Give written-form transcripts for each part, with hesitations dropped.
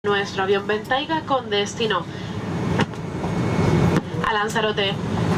nuestro avión Ventaiga con destino a Lanzarote.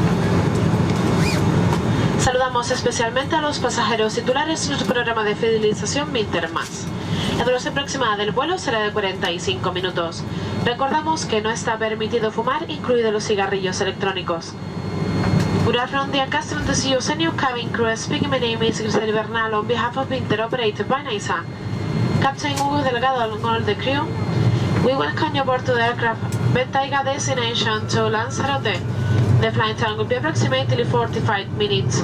Saludamos especialmente a los pasajeros titulares en nuestro programa de fidelización Mintermas. La duración aproximada del vuelo será de 45 minutos. Recordamos que no está permitido fumar, incluidos los cigarrillos electrónicos. Good afternoon, dear customers. This is your senior cabin crew speaking. My name is Grisel Bernal on behalf of Minter, operated by NISA. Captain Hugo Delgado and all the crew, we welcome you aboard to the aircraft Ventaiga destination to Lanzarote. The flight time will be approximately 45 minutes.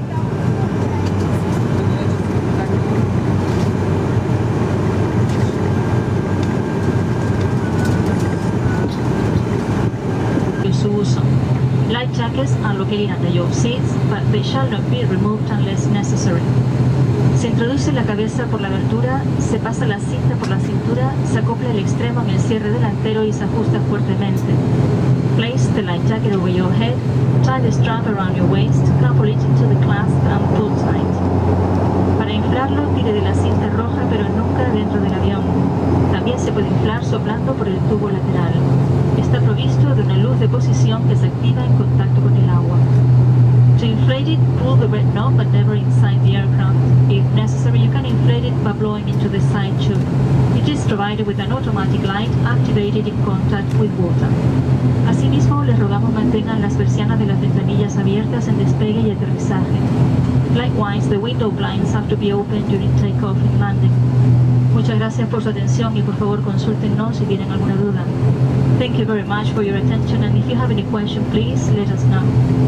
Su uso. Life jackets are located under your seats, but they shall not be removed unless necessary. Se introduce la cabeza por la abertura, se pasa la cinta por la cintura, se acopla el extremo en el cierre delantero y se ajusta fuertemente. Place the life jacket over your head, tie the strap around your waist, couple it into the clasp and pull tight. Para inflarlo, tire de la cinta roja, pero nunca dentro del avión. También se puede inflar soplando por el tubo lateral. Está provisto de una luz de posición que se activa en contacto con el agua. To inflate it, pull the red knob but never inside the aircraft. If necessary, you can inflate it by blowing into the side tube. It is provided with an automatic light activated in contact with water. Asimismo, les rogamos mantengan las persianas de las ventanillas abiertas en despegue y aterrizaje. Likewise, the window blinds have to be opened during takeoff and landing. Muchas gracias por su atención y por favor consúltenos si tienen alguna duda. Thank you very much for your attention, and if you have any question, please let us know.